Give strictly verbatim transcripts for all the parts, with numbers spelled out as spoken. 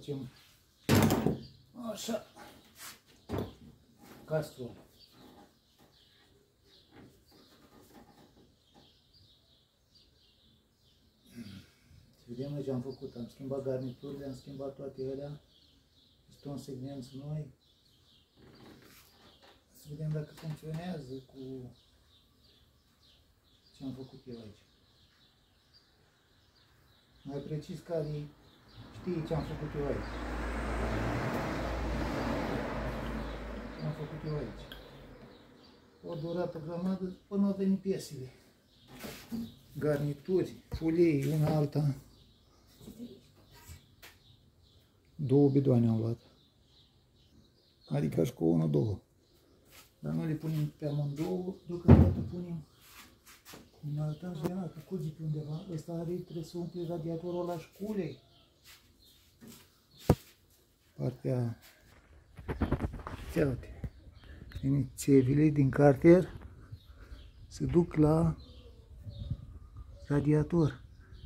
facem așa, castron. Vedem noi ce am făcut, am schimbat garniturile, am schimbat toate alea, piston segmenți noi. Să vedem dacă funcționează cu ce am făcut eu aici. Mai precis, care știe ce am făcut eu aici. Ce am făcut eu aici. O durată grămadă până au venit piesele. Garnituri, fulii, una alta. Două bidoane am luat. Adică și cu unul, două. Dar nu le punem pe amândouă, deocamdată punem în alta și ăla, că curge pe undeva. Ăsta are, trebuie să umple radiatorul ăla și cu ulei. Partea, ia uite, din țevile din cartier se duc la radiator.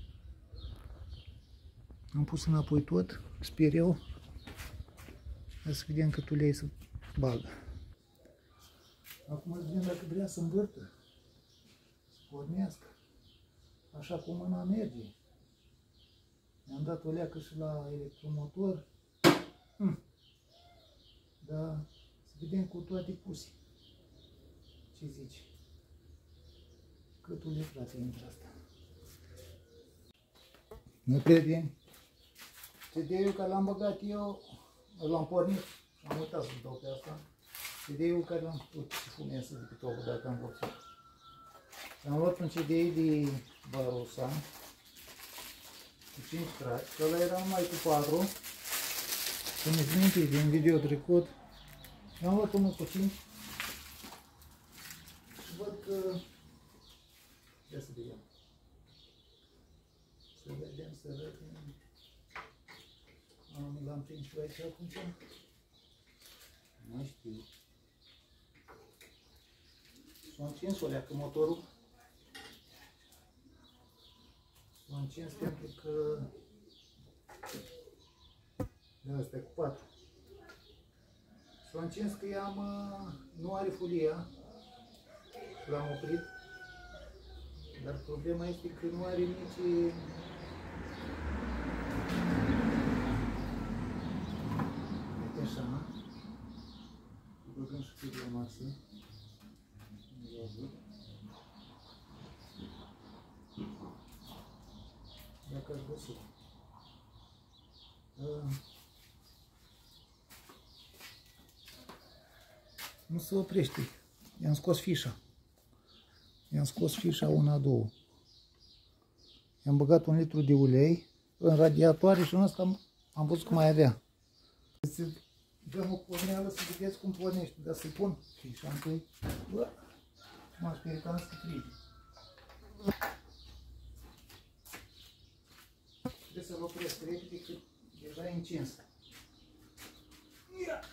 Am pus înapoi tot, sper eu. Hai să vedem cât ulei să bagă. Acum vedem dacă vrea să învârtă, să pornească, așa cum mâna merge. Mi-am dat o leacă și la electromotor. Hm. Dar să vedem cu toate puse. Ce zici? Cât ulei, frate, intră asta. Nu prieteni, C D-ul care l-am băgat eu, l-am pornit, am uitat să-l dau pe asta. C D-ul care l-am putut și fumează de pe topul dacă am văzut. Am luat un C D de Barossa cu cinci traci, că ăla era numai cu patru. Țineți minte din video trecut. Am luat unul cu cinci și văd că... Ia să vedem. Să vedem, să vedem. Am l-am prins și aici atunci. Nu știu. S-a încins o leacă motorul. S-a încins pentru că de asta e cu patru. S-a încins că i-am, nu are folia. L-am oprit. Dar problema este că nu are nici... Uite așa. Băgăm și pe de masă. Dacă aș găsi. Uh, nu se oprește. I-am scos fișa. I-am scos fișa una, două. I-am băgat un litru de ulei în radiatoare și în ăsta am, am văzut că mai avea. Să dăm o porneală să vedeți cum pornește, dar să-i pun fișa întâi. Bă, m-am spericat să frige. Trebuie să-l opresc repede, că deja e încins. Ia!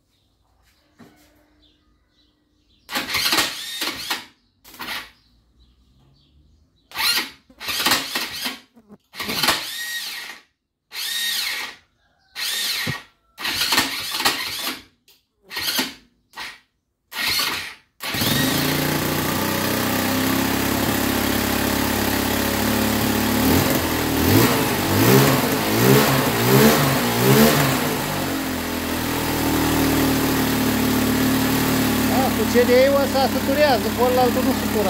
C D-ul ăsta săturează, cu ălaltul nu sătura.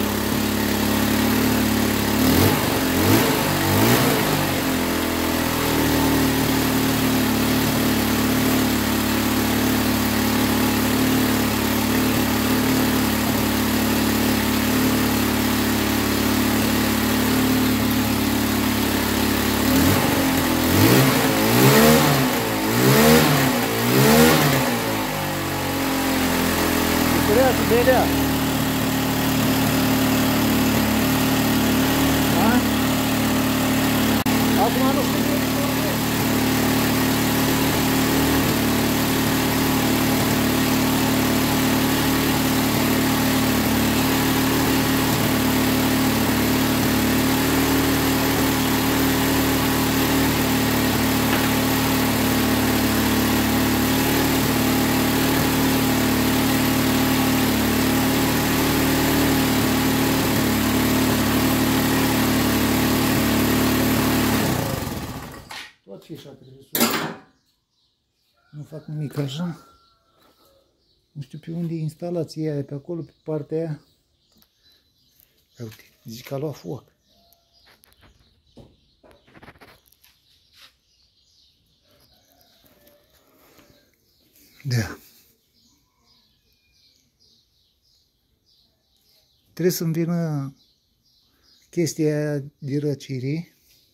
Belea. Da? Acum nu știu de ce. fișa trebuie să nu fac nimic așa. Nu știu pe unde e instalația aia, pe acolo, pe partea aia. Uite, zici că a luat foc. Da. Trebuie să-mi vină chestia aia de răcirii.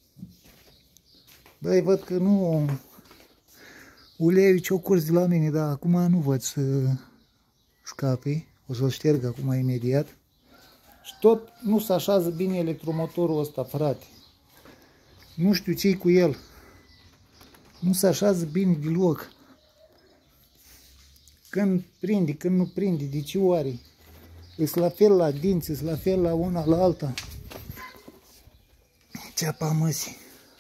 Băi, văd că nu... Uleiul ce-o curs de la mine, dar acum nu văd să scape. O să-l șterg acum imediat. Și tot nu se așează bine electromotorul ăsta, frate. Nu știu ce-i cu el. Nu se așează bine deloc. Când prinde, când nu prinde, de ce oare? Ești la fel la dinți, ești la fel la una, la alta. Ceapa măsii.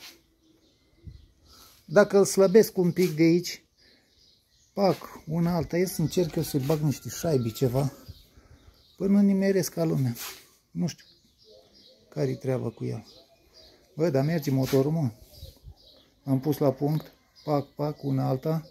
Dacă îl slăbesc un pic de aici, fac una alta, e să încerc eu să-i bag niște șaibi ceva, până nimeresc ca lumea. Nu știu care-i treaba cu el. Bă, dar merge motorul, mă. Am pus la punct, pac, pac, una alta.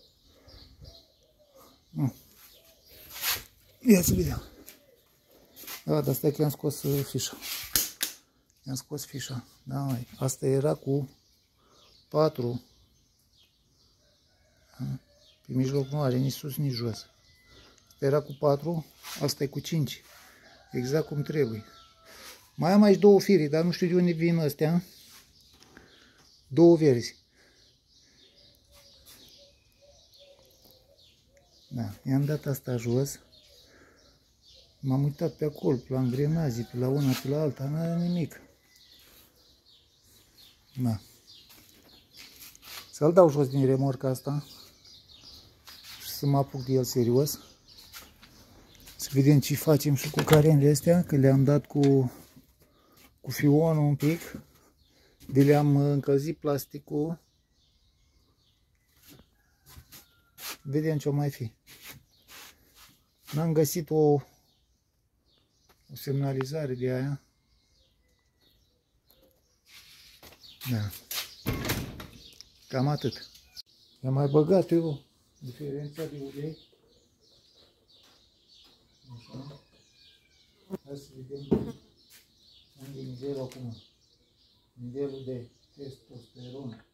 Nu. Ia să vedem. Da, dar stai că i-am scos fișa. I-am scos fișa. Da, mai. Asta era cu patru. Pe mijloc nu are nici sus, nici jos. Asta era cu patru, asta e cu cinci. Exact cum trebuie. Mai am aici două firi, dar nu știu de unde vin astea. Două verzi. Da, i-am dat asta jos. M-am uitat pe acolo, pe la îngrenaje, pe la una, pe la alta, n-are nimic. Da. Să-l dau jos din remorca asta și să mă apuc de el serios. Să vedem ce facem și cu carenele astea, că le-am dat cu, cu fionul un pic. De le-am încălzit plasticul. Vedem ce o mai fi. N-am găsit o, o semnalizare de aia. Da. Cam atât. I-am mai băgat eu diferența de ulei. Așa. Hai să vedem unde e nivelul acum. Nivelul de testosteron.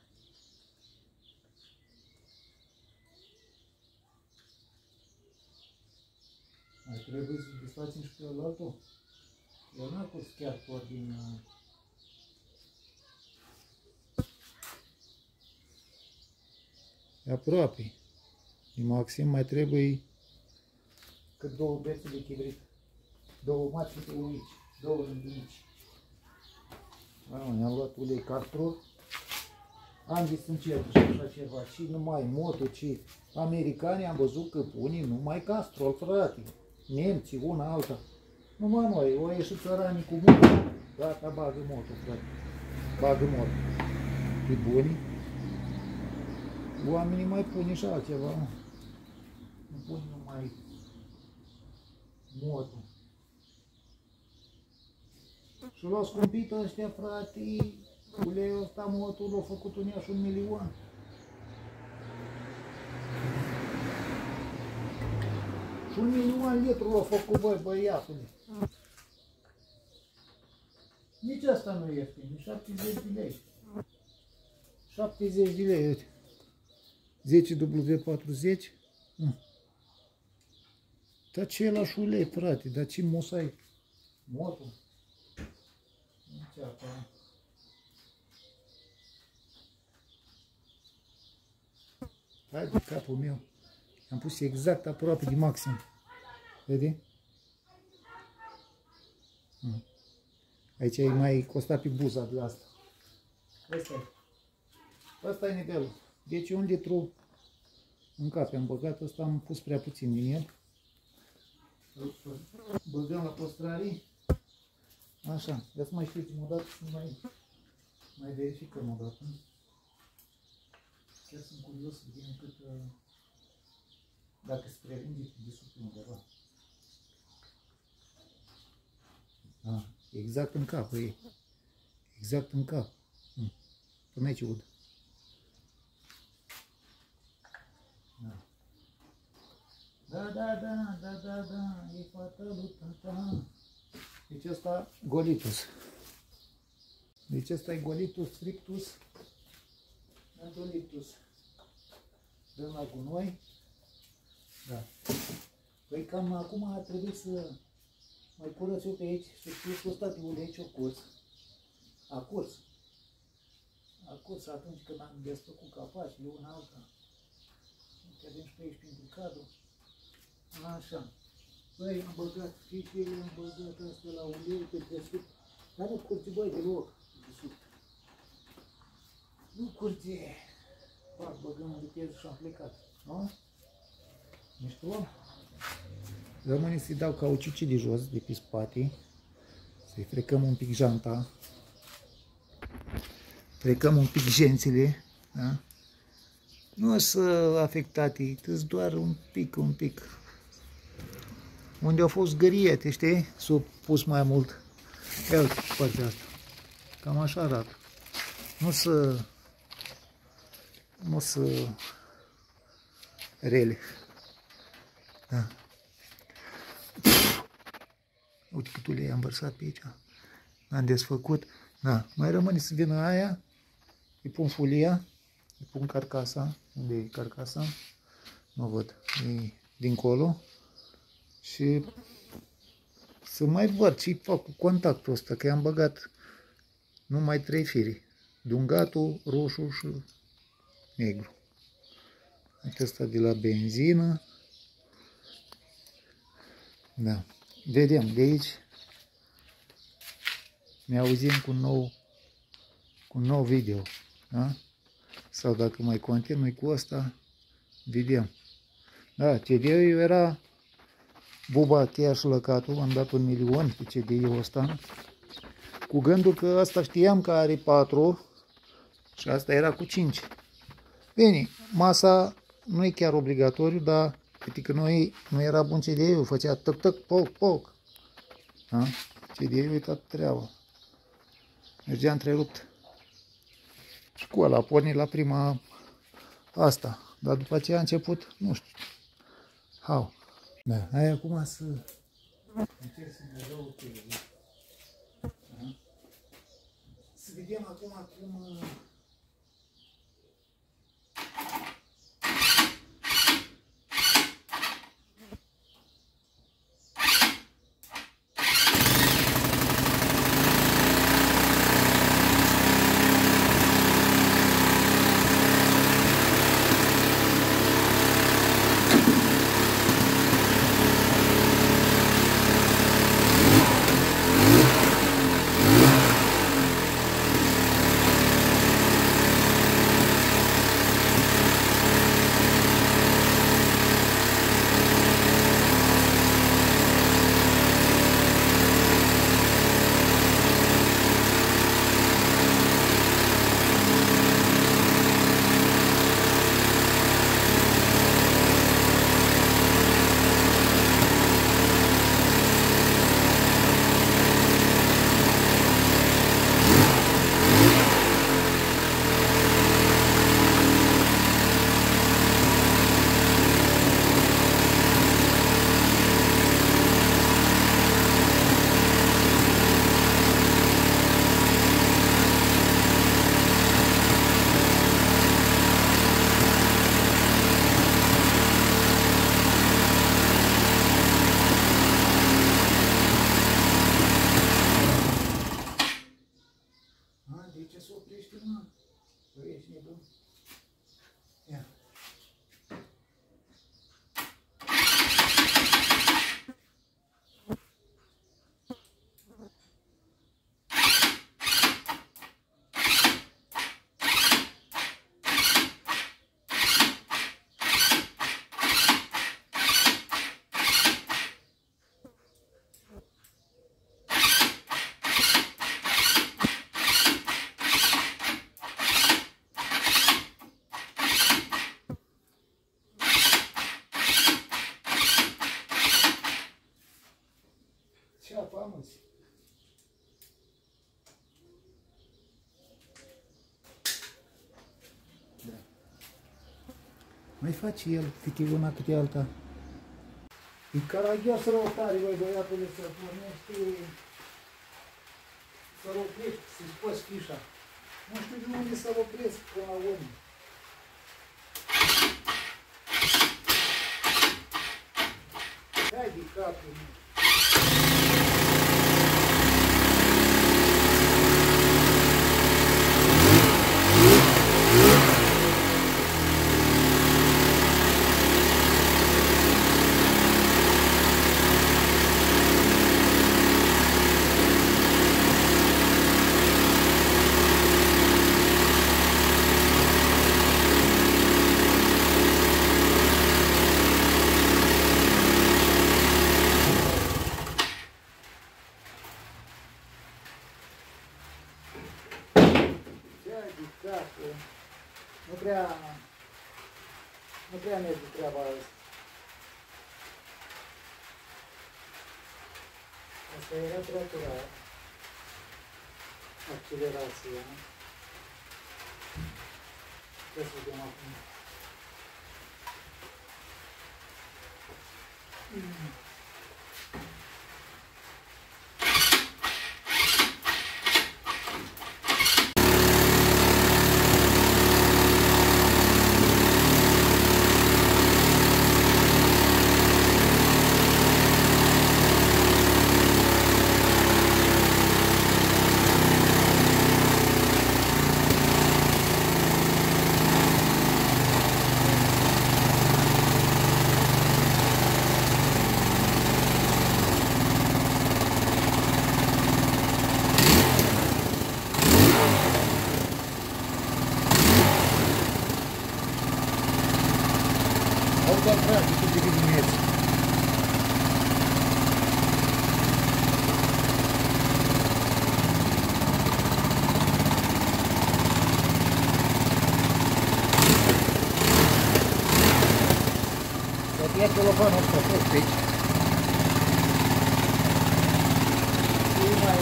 Mai trebuie să desfacem și pe ălaltul. Eu n-am pus chiar tot din... E aproape. Din maxim mai trebuie cât două bețe de chibrit. Două maci de ulici. Două rândunici. I-am luat ulei castrol. Am zis încet și așa ceva. Și numai moto, ci americanii am văzut că unii numai castrol, frate. Nemții, una alta. Numai noi, o ieșit țăranii cu moto. Gata, bagă moto, frate. Bagă moto. E buni. Oamenii mai pune și altceva, mă. Nu pune numai moto. Și l-au scumpit ăștia, frate. Uleiul ăsta, motul, l-a făcut un iași un milion. Și un milion litru l-a făcut, băi, băiatule. Nici asta nu e ieftin, șaptezeci de lei. șaptezeci de lei, uite. zece W patruzeci. Dar ce e la ulei, frate? Dar ce mosai? Motul? Nici apa. Hai de capul meu. Am pus exact aproape de maxim. Vede? Aici e mai costat pe buza de asta. Asta e. Asta e nivelul. Deci un litru în cap am băgat. Asta am pus prea puțin din el. Băgăm la păstrarii. Așa. Ia să mai știți o dată să mai, mai verificăm o dată. Chiar sunt curios să vedem cât, dacă se prelunge de sub undeva. Ah, exact în cap, e. Exact în cap. Până aici ud. Da, da, da, da, da, da, e fata lui tata. Deci ăsta Golitus. Deci ăsta e Golitus strictus Adolitus. Dăm la gunoi. Da. Păi cam acum ar trebui să mai curăț eu pe aici, să știu că stativul de aici o curs. A curs. A curs atunci când am desfăcut capaci de una alta. Uite, avem și pe aici prin cadru. Așa. Băi, am băgat fișele, am băgat asta la ulei pe desubt. Dar nu curge, băi, deloc. Desubt. Nu curge. Fac, băgăm în viteză și am plecat. Nu? Mișto? Rămâne să-i dau cauciucii de jos, de pe spate. Să-i frecăm un pic janta. Frecăm un pic gențile. Da? Nu o să afectate, îți doar un pic, un pic. Unde au fost găriete, știi? S-au pus mai mult. Ia uite partea asta. Cam așa arată. Nu să... Nu să... rele. Da. Uite cât ulei am vărsat pe aici. Am desfăcut. Da. Mai rămâne să vină aia. Îi pun folia. Îi pun carcasa. Unde e carcasa? Nu văd. E dincolo. Și să mai văd ce fac cu contactul ăsta. Că i-am băgat numai trei firi. Dungatul, roșu și negru. Acesta de la benzină. Da. Vedem de aici. Ne auzim cu un nou, cu un nou video. Da? Sau dacă mai continui cu asta, vedem. Da, C D-ul era buba, cheia și lăcatul. Am dat un milion pe C D-ul ăsta. Cu gândul că asta știam că are patru și asta era cu cinci. Bine, masa nu e chiar obligatoriu, dar uite că noi nu era bun C D-ul, făcea tăc, tăc, poc, poc. Da? C D-ul e toată treaba. Mergea întrerupt. Școala a pornit la prima asta, dar după aceea a început, nu știu, how. Da, hai acum să încerc să ne dau o da? Să vedem acum cum... Mai face el câte una, câte alta. E caragios rău tare, băi, băiatule, să pornești, să-l oprești, să-i scoți fișa. Nu știu de unde să-l opresc până la urmă. Hai de capul meu. Nu prea, nu prea merge treaba asta. Asta era tratura, accelerația. Ce să vedem acum? Mm. Doar practic de dimineață. Să ia telefonul ăsta tot pe aici. Și mai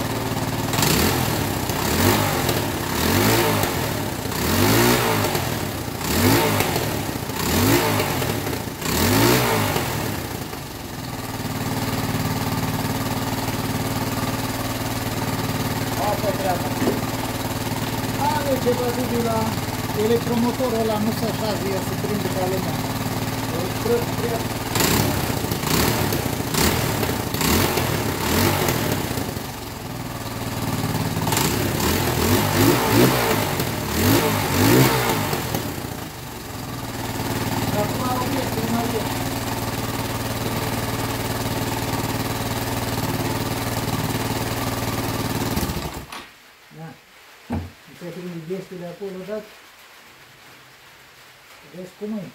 are ceva dubiu la electromotorul ăla, nu se așează, ea se prinde ca lumea. O străt prea... Acum au este, mai e. Se prinde gestele acolo, dat. Vezi cum e?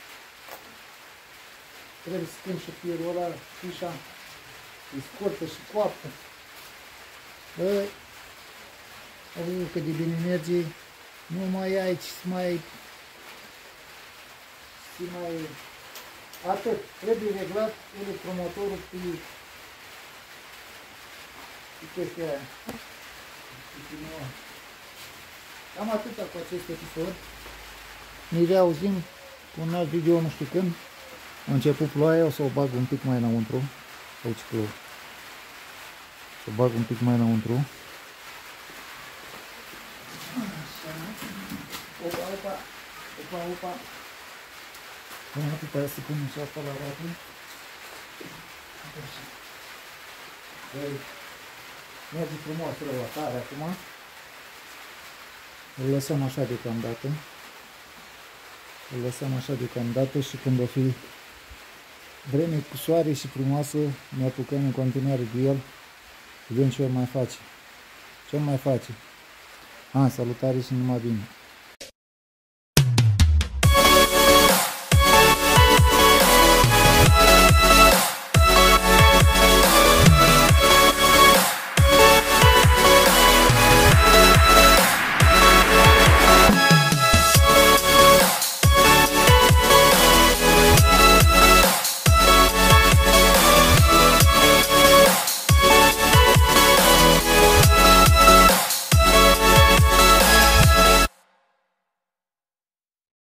Trebuie să schimb și firul ăla, fișa, e scurtă și coaptă. Băi, au văzut că de bine merge, nu mai ai aici, să mai... să mai... Atât, trebuie reglat electromotorul pe... pe chestia aia. Cam atâta cu acest episod. Ne reauzim cu un alt video, nu știu când. A început ploaia, o să o bag un pic mai înăuntru. Aici plouă. Să o bag un pic mai înăuntru. Așa. Opa, opa. Opa, opa. Până atâta să punem și asta la rate. Așa. Păi, merge frumos rău tare acum. Îl lăsăm așa deocamdată. Îl lăsăm așa deocamdată și când o fi vreme cu soare și frumoasă, ne apucăm în continuare de el. Vedem ce mai face. Ce mai face. A, salutare și numai bine.